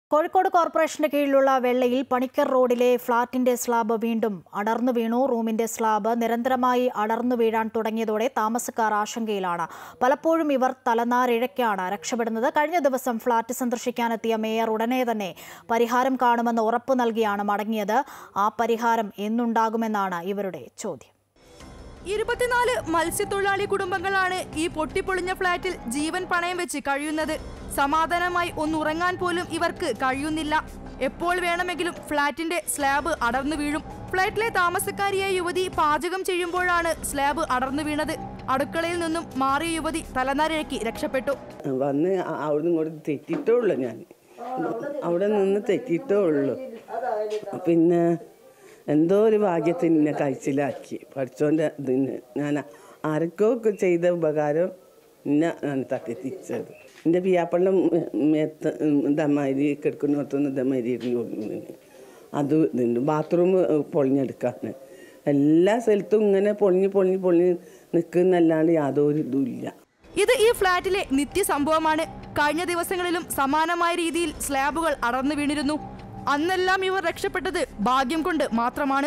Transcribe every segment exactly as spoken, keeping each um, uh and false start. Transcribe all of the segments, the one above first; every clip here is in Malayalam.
കോഴിക്കോട് കോർപ്പറേഷന് കീഴിലുള്ള വെള്ളയിൽ പണിക്കർ റോഡിലെ ഫ്ളാറ്റിന്റെ സ്ലാബ് വീണ്ടും അടർന്നു വീണു. റൂമിന്റെ സ്ലാബ് നിരന്തരമായി അടർന്നു വീഴാൻ തുടങ്ങിയതോടെ താമസക്കാർ ആശങ്കയിലാണ്. പലപ്പോഴും ഇവർ തലനാരിഴയ്ക്കാണ് രക്ഷപ്പെടുന്നത്. കഴിഞ്ഞ ദിവസം ഫ്ളാറ്റ് സന്ദർശിക്കാനെത്തിയ മേയർ ഉടനെ തന്നെ പരിഹാരം കാണുമെന്ന് ഉറപ്പു നൽകിയാണ് മടങ്ങിയത്. ആ പരിഹാരം എന്നുണ്ടാകുമെന്നാണ് ഇവരുടെ ചോദ്യം. ഇരുപത്തിനാല് മത്സ്യത്തൊഴിലാളി കുടുംബങ്ങളാണ് ഈ പൊട്ടിപ്പൊളിഞ്ഞ ഫ്ളാറ്റിൽ ജീവൻ പണയം വെച്ച് കഴിയുന്നത്. സമാധാനമായി ഒന്നുറങ്ങാൻ പോലും ഇവർക്ക് കഴിയുന്നില്ല. എപ്പോൾ വേണമെങ്കിലും ഫ്ളാറ്റിന്റെ സ്ലാബ് അടർന്നു വീഴും. ഫ്ളാറ്റിലെ താമസക്കാരിയായ യുവതി പാചകം ചെയ്യുമ്പോഴാണ് സ്ലാബ് അടർന്നു വീണത്. അടുക്കളയിൽ നിന്നും മാറിയ യുവതി തലനാരിഴയ്ക്ക് രക്ഷപ്പെട്ടു. വന്ന് അവിടെ ഇങ്ങോട്ട് തെറ്റിട്ടേ ഉള്ളൂ. ഞാൻ അവിടെ നിന്ന് തെറ്റിട്ടേ ഉള്ളൂ. പിന്നെ എന്തോ ഒരു ഭാഗ്യത്തിന് എന്നെ കഴിച്ചിലാക്കി പഠിച്ചോൻ്റെ ഇതിന്. ഞാൻ ആർക്കോ ചെയ്ത ഉപകാരം എന്നെ ഞാൻ തട്ടിത്തിച്ചത്. എൻ്റെ പിയാപ്പള്ളം മേത്ത് ദമാരി കിടക്കുന്നിടത്തൊന്ന് ദമാരി ഇരുന്ന് അത് ഇതുണ്ട്. ബാത്റൂം പൊളിഞ്ഞെടുക്കാൻ എല്ലാ സ്ഥലത്തും ഇങ്ങനെ പൊളിഞ്ഞ് പൊളിഞ്ഞ് പൊളിഞ്ഞ് നിൽക്കുന്നല്ലാണ്ട് യാതൊരു ഇതുമില്ല. ഇത് ഈ ഫ്ളാറ്റിലെ നിത്യസംഭവമാണ്. കഴിഞ്ഞ ദിവസങ്ങളിലും സമാനമായ രീതിയിൽ സ്ലാബുകൾ അടർന്നു വീണിരുന്നു. അന്നെല്ലാം ഇവർ രക്ഷപ്പെട്ടത് ഭാഗ്യം കൊണ്ട് മാത്രമാണ്.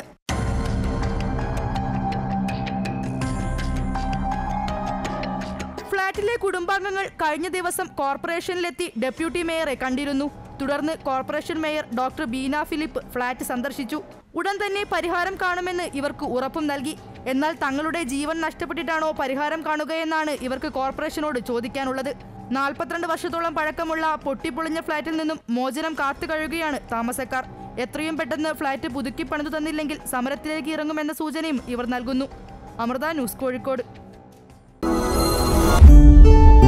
ഫ്ളാറ്റിലെ കുടുംബാംഗങ്ങൾ കഴിഞ്ഞ ദിവസം കോർപ്പറേഷനിലെത്തി ഡെപ്യൂട്ടി മേയറെ കണ്ടിരുന്നു. തുടർന്ന് corporation mayor doctor Beena Philip flat സന്ദർശിച്ചു. ഉടൻ തന്നെ പരിഹാരം കാണുമെന്ന് ഇവർക്ക് ഉറപ്പും നൽകി. എന്നാൽ തങ്ങളുടെ ജീവൻ നഷ്ടപ്പെട്ടിട്ടാണോ പരിഹാരം കാണുകയെന്നാണ് ഇവർക്ക് കോർപ്പറേഷനോട് ചോദിക്കാനുള്ളത്. നാൽപ്പത്തിരണ്ട് വർഷത്തോളം പഴക്കമുള്ള പൊട്ടിപ്പൊളിഞ്ഞ ഫ്ളാറ്റിൽ നിന്നും മോചനം കാത്തു കഴിയുകയാണ് താമസക്കാർ. എത്രയും പെട്ടെന്ന് ഫ്ളാറ്റ് പുതുക്കി പണിതു തന്നില്ലെങ്കിൽ സമരത്തിലേക്ക് ഇറങ്ങുമെന്ന സൂചനയും ഇവർ നൽകുന്നു. അമൃത ന്യൂസ്, കോഴിക്കോട്.